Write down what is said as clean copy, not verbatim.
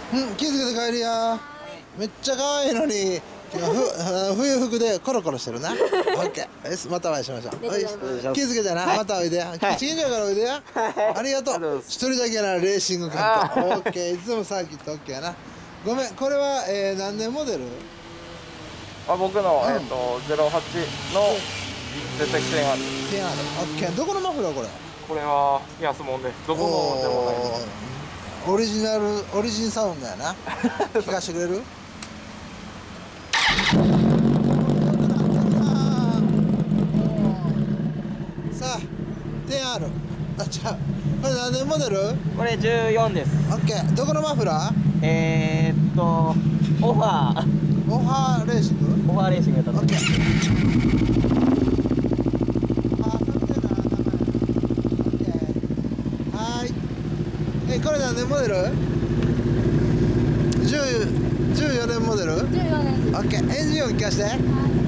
うん、気づけて帰るよ。めっちゃ可愛いのに冬服でコロコロしてるな。オッケー。よし、またお会いしましょう。はい、気づけてな、またおいでや。近所からおいでや。ありがとう。一人だけなレーシングカット。オッケー。いつもサーキットオッケーやな。ごめん、これは何年モデル？ 僕の08の絶対1000ある。 1000ある。オッケー。どこのマフラーこれ？ これは安物です。どこのでもない。 オリジンサウンドやな。聞かせてくれる？さあ、10ある。あ、違う。これ何年モデル？ これ14です。 オッケー。どこのマフラー？ オファー。 オファーレーシング？ オファーレーシングやったとオッケー。これ何年モデル？14年モデル？ 14年。 オッケー。エンジン音聞かして。